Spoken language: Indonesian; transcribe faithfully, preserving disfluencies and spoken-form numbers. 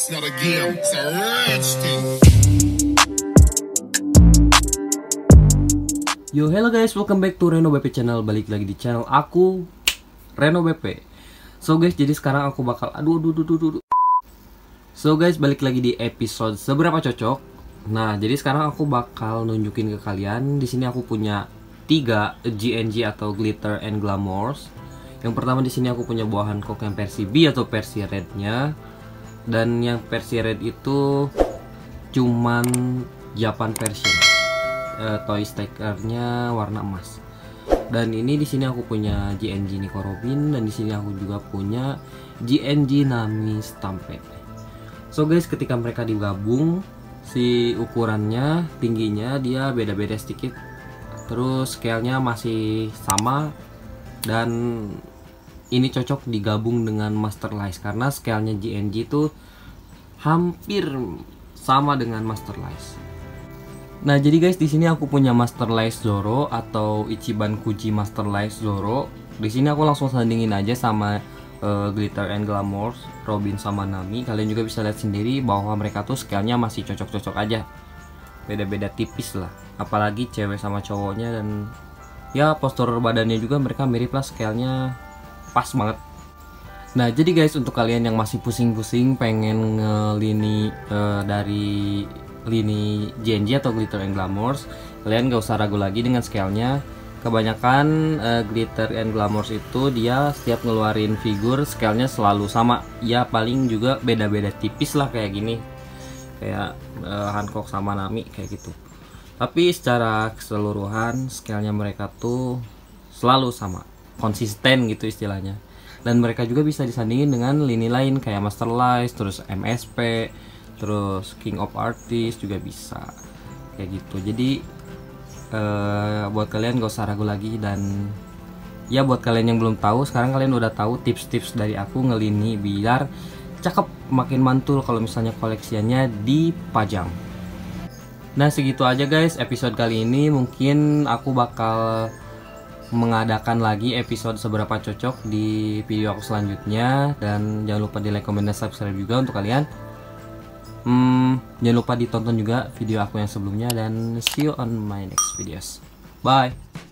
It's not a game, it's a rich thing. Yo, hello guys, welcome back to Reno B P channel. Balik lagi di channel aku, Reno B P. So guys, jadi sekarang aku bakal aduh aduh aduh aduh, aduh. So guys, balik lagi di episode seberapa cocok. Nah, jadi sekarang aku bakal nunjukin ke kalian. Di sini aku punya tiga G N G atau Glitter and Glamours. Yang pertama di sini aku punya buah Hancock yang versi B atau versi rednya. Dan yang versi red itu cuman Japan version. Uh, toy stickernya warna emas. Dan ini di sini aku punya G N G Nico Robin, dan di sini aku juga punya G N G Nami Stampede. So guys, ketika mereka digabung, si ukurannya, tingginya dia beda-beda sedikit. Terus scale-nya masih sama, dan ini cocok digabung dengan Master Lice karena scale-nya G N G itu hampir sama dengan Master Lice. Nah, jadi guys, di sini aku punya Master Lice Zoro atau Ichiban Kuji Master Lice Zoro. Di sini aku langsung sandingin aja sama uh, Glitter and Glamours, Robin sama Nami. Kalian juga bisa lihat sendiri bahwa mereka tuh scale-nya masih cocok-cocok aja. Beda-beda tipis lah. Apalagi cewek sama cowoknya, dan ya postur badannya juga mereka mirip lah, scale-nya pas banget. Nah, jadi guys, untuk kalian yang masih pusing-pusing pengen ngelini uh, dari lini G N G atau Glitter and Glamours, kalian gak usah ragu lagi dengan scale-nya. Kebanyakan uh, Glitter and Glamours itu dia setiap ngeluarin figur scale-nya selalu sama. Ya paling juga beda-beda tipis lah kayak gini. Kayak uh, Hancock sama Nami kayak gitu. Tapi secara keseluruhan scale-nya mereka tuh selalu sama, konsisten gitu istilahnya. Dan mereka juga bisa disandingin dengan lini lain kayak Master Lice, terus M S P, terus King of Artists juga bisa kayak gitu. Jadi uh, buat kalian gak usah ragu lagi. Dan ya buat kalian yang belum tahu, sekarang kalian udah tahu tips-tips dari aku ngelini biar cakep, makin mantul kalau misalnya koleksiannya dipajang. Nah, segitu aja guys episode kali ini. Mungkin aku bakal mengadakan lagi episode seberapa cocok di video aku selanjutnya. Dan jangan lupa di like, comment, dan subscribe juga untuk kalian. Hmm, jangan lupa ditonton juga video aku yang sebelumnya. Dan see you on my next videos. Bye.